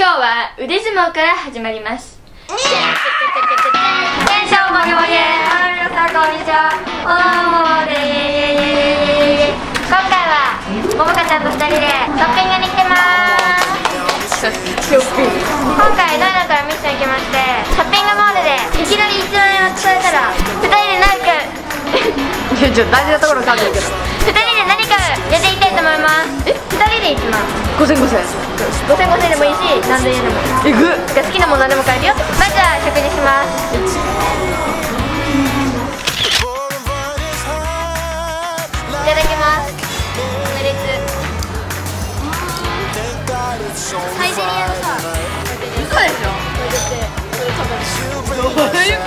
今日は腕相撲から始まります。テンションもりもり。皆さんこんにちは。おーでー。今回はももかちゃんと2人でショッピングに来てまーす。今回ノイノからミッション行きまして、ショッピングモールでいきなり1万円渡されたら2人で何かちょっと大事なところかんないけど、 2人で何かやっていきたいと思います。2人で1万5000でもいいし、何千円でもいい。好きなもの何でも買えるよ。まずは食事します。いただきます。オムレツサイゼリヤのさ、嘘でしょ。これ食べる。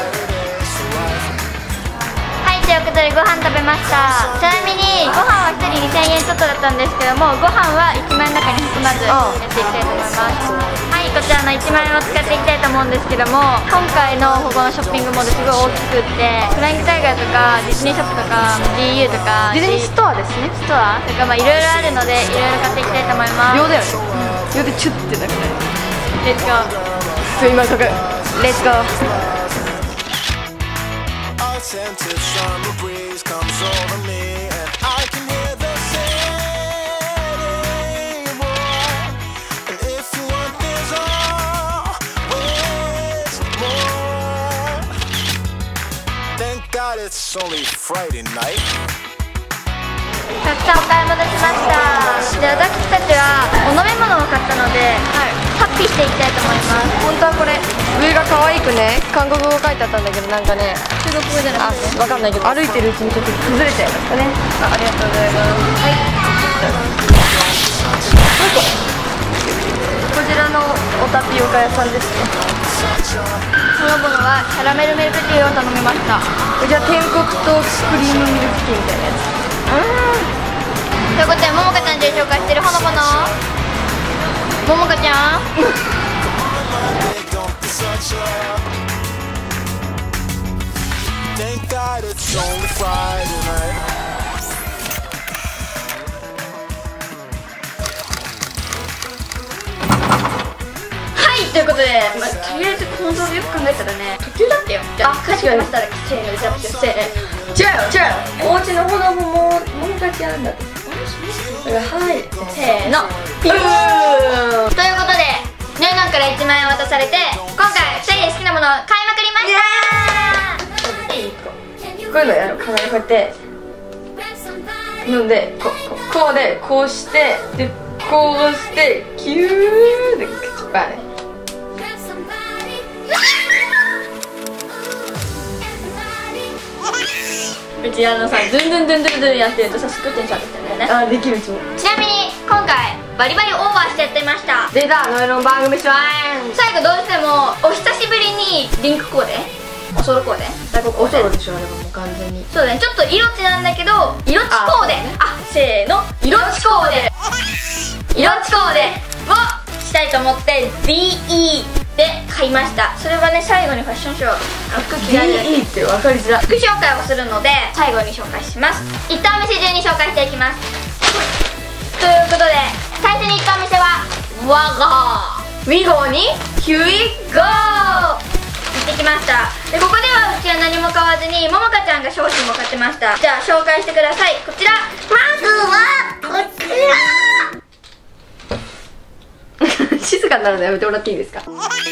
ということでご飯食べました。ちなみにご飯は1人2000円ちょっとだったんですけども、ご飯は1万円の中に含まずやっていきたいと思います。はい、こちらの1万円を使っていきたいと思うんですけども、今回のここのショッピングモールすごい大きくって、フライングタイガーとかディズニーショップとか GU とかディズニーストアですね。 ストアとかまあいろいろあるので、いろいろ買っていきたいと思います。 秒だよね。秒でチュッてだけでレッツゴー。 今書く。 レッツゴー。 Scented summer breeze comes over me and I can hear the city roar. And if you want this always more. Thank God it's only Friday night. たくさんお買い物しました。で、私たちはお飲み物を買ったので、ハッピーしていきたいと思います。 本当はこれ上が可愛くね、韓国語書いてあったんだけど、なんかね、 中国語じゃなくて、 わかんないけど、歩いてるうちにちょっと崩れちゃいましたね。ありがとうございます。こちらのおタピオカ屋さんですね。 そのものはキャラメルミルクティーを頼みました。 こちら天国とクリームミルクティーみたいなやつ。 ということで、ももかちゃんで紹介してるほのぼのももかちゃん Thank God it's only Friday night. はい、ということで、とりあえず構造でよく考えたらね、途中だったよ。じゃあ、かしこまりましたら、せーの、じゃあ、せーの。 違うよ。お家のほのぼもかちゃんだって。はい、 せーの。ということで、ニューノンから1万円渡されて、今回2人で好きなものを買いまくりました。 こういうのやろう。こうやって飲んで、こうで、こうして、で、こうして、キューで口パン。 うちさ、ドゥンドゥンドゥンドゥンドゥンやってるとさ、すっごいテンション上がってるんだよね。 できるうちも。 ちなみに今回バリバリオーバーしてやってました。 出た、ノイロン番組しまーん。 最後どうしてもお久しぶりにリンクコーデ、おソロコーデ、 おソロでしょ、あれはもう完全に。 そうだね、ちょっと色地なんだけど、色地コーデ、せーの、色地コーデをしたいと思って DE で買いました。それはね、最後にファッションショー、服着替える DE って分かりづらい。 服紹介をするので最後に紹介します。一旦お店中に紹介していきます。ということで、最初に行ったお店はウィゴーにヒュイゴー行ってきました。で、ここではうちは何も買わずにももかちゃんが商品も買ってました。じゃあ紹介してください。こちら、まずはこちら静かになるのやめてもらっていいですか。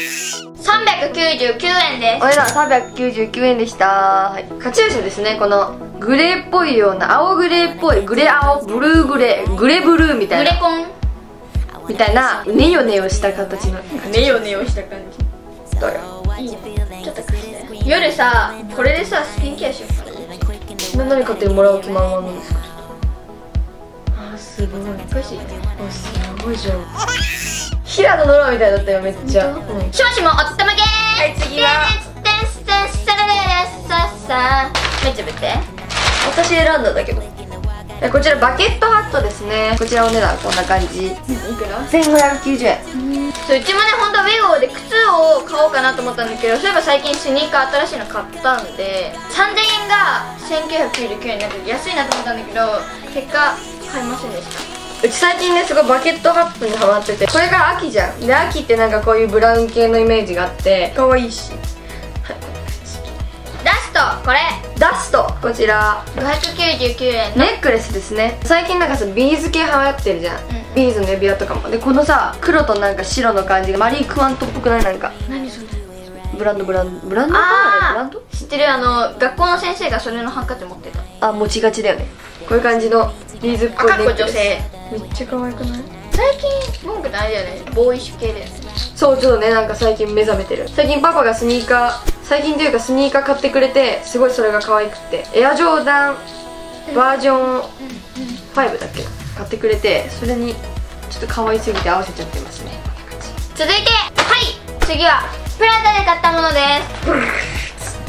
399円です。 お値段399円でした。はい、カチューシャですね。このグレーっぽいような、青グレーっぽい、グレ青、ブルーグレー、グレブルーみたいな、 グレコンみたいなネヨネヨした形の、 ネヨネヨした感じ。 どうよ。 いいね、ちょっと貸して。夜さ、これでさ、スキンケアしようかな。 何買ってもらう気満々なんですか。すごい。 欲しい。 すごいじゃん。平野ノラみたいだったよ、めっちゃ。 少子もおったまげー。 はい、次はめっちゃぶって。 私選んだんだけど、こちらバケットハットですね。こちらお値段こんな感じ。いくら ？1590円。 そう、うちもね、本当はウェゴーで靴を買おうかなと思ったんだけど、そういえば最近スニーカー新しいの買ったんで、3000円が1999円になって安いなと思ったんだけど、結果買いませんでした。 うち最近ねすごいバケットハットにハマってて、これが秋じゃん。で秋ってなんかこういうブラウン系のイメージがあって可愛いし、 ラストこれダスト、こちら 599円のネックレスですね。最近なんかさビーズ系流行ってるじゃん、ビーズの指輪とかも。でこのさ黒となんか白の感じがマリー・クワントっぽくない？なんか何それ？ ブランドああ知ってる、学校の先生がそれのハンカチ持ってた。 持ちがちだよね。こういう感じのビーズっぽいネックレス。 女性めっちゃ可愛くない？ 最近文句ってあれだよね、ボーイッシュ系だよね。 そうちょっとねなんか最近目覚めてる。最近パパがスニーカー、最近というかスニーカー買ってくれて、すごいそれが可愛くってエアジョーダンバージョン5だっけ買ってくれて、それにちょっと可愛すぎて合わせちゃってますね。 続いて次はプラザで買ったものです。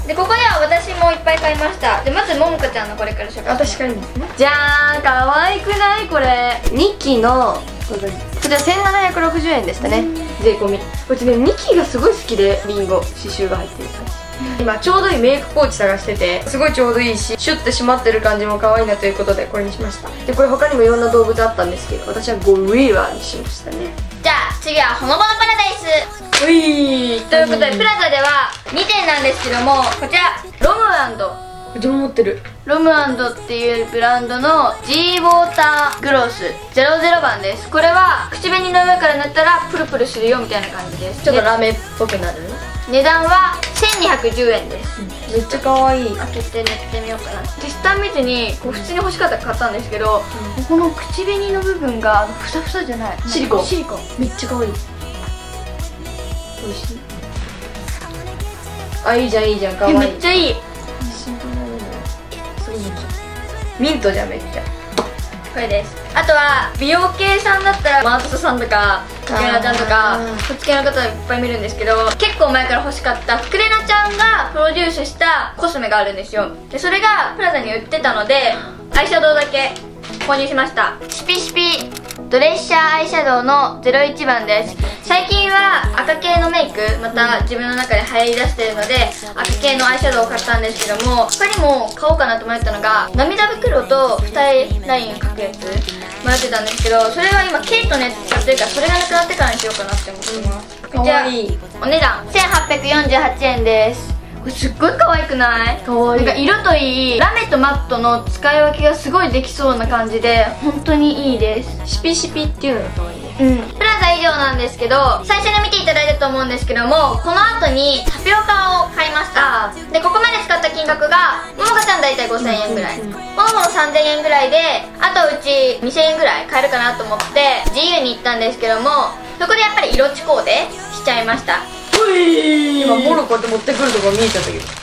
でここでは私もいっぱい買いました。でまずももかちゃんのこれから紹介します。 確かにですね。じゃーん、可愛くない？これ2期のこちら1760円でしたね、税込み。うちね2期がすごい好きで、リンゴ刺繍が入ってる感じ。今ちょうどいいメイクポーチ探してて、すごいちょうどいいしシュッて締まってる感じも可愛いなということでこれにしました。でこれ他にもいろんな動物あったんですけど、私はゴリラにしましたね。 じゃあ次はほのぼのパラダイスういーということで、プラザでは2点なんですけども、こちらロム& うちも持ってるロム&っていうブランドの G ウォーターグロス00番です。これは口紅の上から塗ったらプルプルするよみたいな感じです。 ちょっとラメっぽくなる。 値段は1210円です。 めっちゃ可愛い。 開けて塗ってみようかな。で下見ずにこう普通に欲しかったから買ったんですけど、この口紅の部分がふさふさじゃない、 シリコンめっちゃ可愛い。 美味しい。いいじゃんいいじゃん、可愛い。 めっちゃいい。 ミントじゃんめっちゃ。 これです。あとは美容系さんだったらマートさんとかフクレナちゃんとかそっち系の方いっぱい見るんですけど、結構前から欲しかったフクレナちゃんがプロデュースしたコスメがあるんですよ。でそれがプラザに売ってたのでアイシャドウだけ購入しました。シピシピドレッシャーアイシャドウの01番です。最近は赤系のメイクまた自分の中で流行りだしてるので赤系のアイシャドウを買ったんですけども、他にも買おうかなと迷ったのが涙袋と二重ラインを描くやつ迷ってたんですけど、それは今ケイトのやつ使ってるからそれがなくなってからにしようかなって思ってます。 かわいい。 お値段1848円です。これすっごい可愛くない？ 可愛い。 なんか色といいラメとマットの使い分けがすごいできそうな感じで本当にいいです。 シピシピっていうのが可愛いね。 プラザ以上なんですけど、最初に見ていただいたと思うんですけども、この後にタピオカを買いました。でここまで使った金額がももかちゃん大体5000円ぐらい、ももも3000円ぐらいで、あとうち2000円ぐらい買えるかなと思って自由に行ったんですけども、そこでやっぱり色地コーデしちゃいました。 今モロこうやって持ってくるところ見えちゃったけど。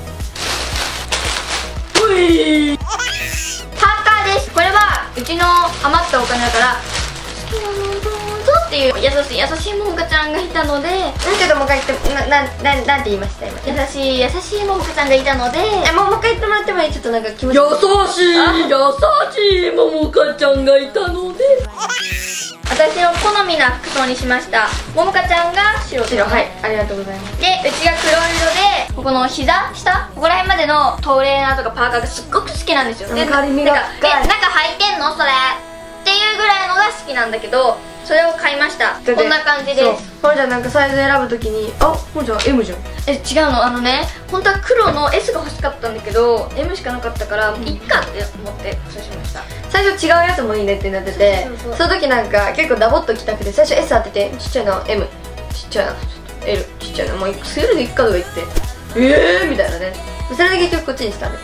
パーカーです。これはうちの余ったお金だから好きなのどうぞっていう優しいももかちゃんがいたので、 ちょっともう一回言って、なんて言いました今。 優しいももかちゃんがいたので、 もう一回言ってもらってもいい？ちょっとなんか気持ち優しいももかちゃんがいたので私の好みな服装にしました。ももかちゃんが白ですね。 はい、ありがとうございます。 でうちが黒色で、ここの膝下ここら辺までのトレーナーとかパーカーがすっごく好きなんですよ。でカリミが中履いてんのそれっていうぐらいのが好きなんだけど、それを買いました。こんな感じです。 ほんじゃなんかサイズ選ぶときに、ほんじゃ M じゃん。 違うの、本当は黒の S が欲しかったんだけど M しかなかったからいっかって思ってそうしました。 最初違うやつもいいねってなってて、その時なんか結構ダボっときたくて、最初 S 当てて、ちっちゃいの M、ちっちゃいの L、ちっちゃいのもうセールでいっかとか言ってみたいなね。それで結局こっちにしたんです。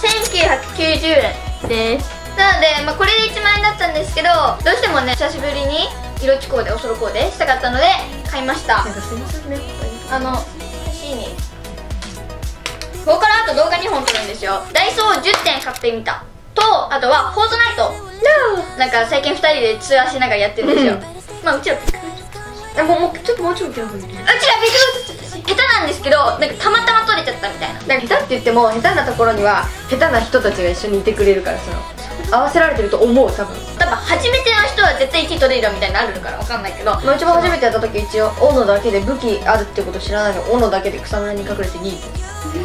1990円です。なので、これで1万円だったんですけど、どうしてもね久しぶりに色地コーデおそろコーデしたかったので買いました。 なんかすいませんね、 欲しいね。ここからあと動画2本撮るんですよ。ダイソー10点買ってみたと、あとはフォートナイトなんか最近2人で通話しながらやってるんですよ。うちらもうちょっともうちょっとうちらビデオ下手なんですけど、なんかたまたま撮れちゃったみたいな。 下手って言っても下手なところには下手な人たちが一緒にいてくれるから、合わせられてると思う。多分初めての人は絶対1位取れるみたいなのあるから分かんないけど、 うちも初めてやった時一応斧だけで武器あるってこと知らないの。斧だけで草むらに隠れて2位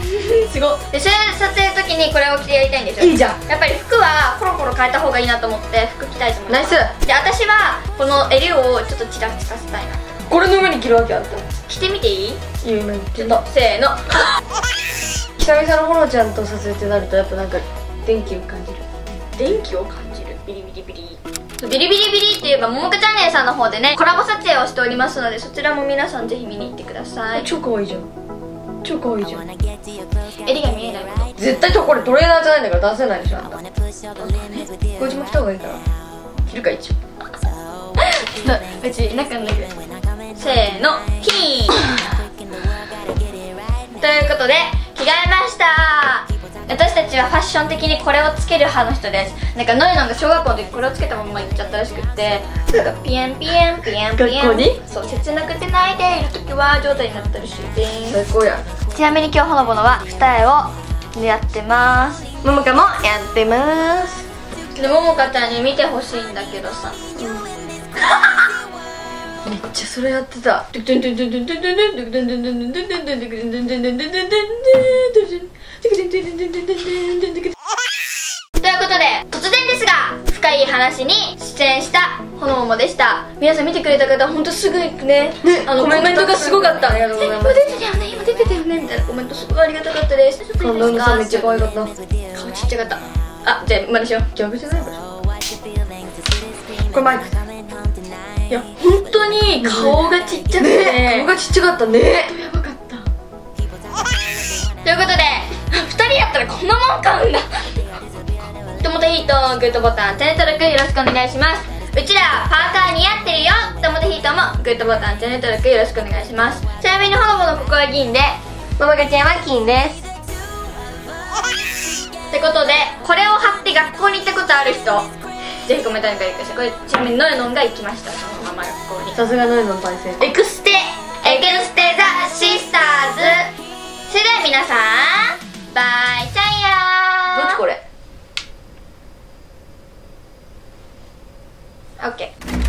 すごい。 でそれ撮影の時にこれを着てやりたいんですよ。 いいじゃん。 やっぱり服はコロコロ変えた方がいいなと思って服着たいと思います。 ナイス。 で私はこの襟をちょっとちらつかせたいな。 これの上に着るわけあった。 着てみていい？ いいよ、今言ってちょっとせーの。 久々のほのちゃんと撮影ってなるとやっぱなんか電気を感じる。 電気を感じる。ビリビリビリビリビリビリって言えばももかチャンネルさんの方でねコラボ撮影をしておりますので、そちらも皆さんぜひ見に行ってください。 超可愛いじゃん。超可愛いじゃん。 襟が見えないこと。 絶対これトレーナーじゃないんだから出せないでしょ。あんたこっちも着た方がいいから着るか一応。 うち仲のいいせーのヒーということで着替えました。私たちはファッション的にこれをつける派の人です。なんかノエノンが小学校の時これをつけたまま行っちゃったらしくって、なんかピエンピエンピエンピエン、 学校にそう切なくて泣いている時は状態になったりして最高や。 ちなみに今日ほのぼのは二重をやってます。 ももかもやってます。 でももかちゃんに見てほしいんだけどさ、 めっちゃそれやってた。 ということで突然ですが深い話に出演したほのももでした。皆さん見てくれた方本当すぐねコメントがすごかった。 ありがとうございます。 今出てたよね今出てたよねみたいなコメントすごいありがたかったです。 感動のさんめっちゃ可愛かった。 顔ちっちゃかった。あ、じゃあ真似しよう。 逆じゃないかしら。これマイク。 いや本当に顔がちっちゃくて、 顔がちっちゃかったね。 やばかった。ということで2人やったらこんなもん買うんだと思ってヒートグッドボタンチャンネル登録よろしくお願いします。うちらパーカー似合ってるよと思ってヒートもグッドボタンチャンネル登録よろしくお願いします。ちなみにほのぼのここは銀でママがちゃんは金です。 ってことでこれを貼って学校に行ったことある人ぜひコメントに書いてください。これちなみにノエノンが行きました。そのまま学校にさすがノエノン大戦。 エクステザシスターズ。それでは皆さんバイチャイヤー。 どっちこれ？ オッケー。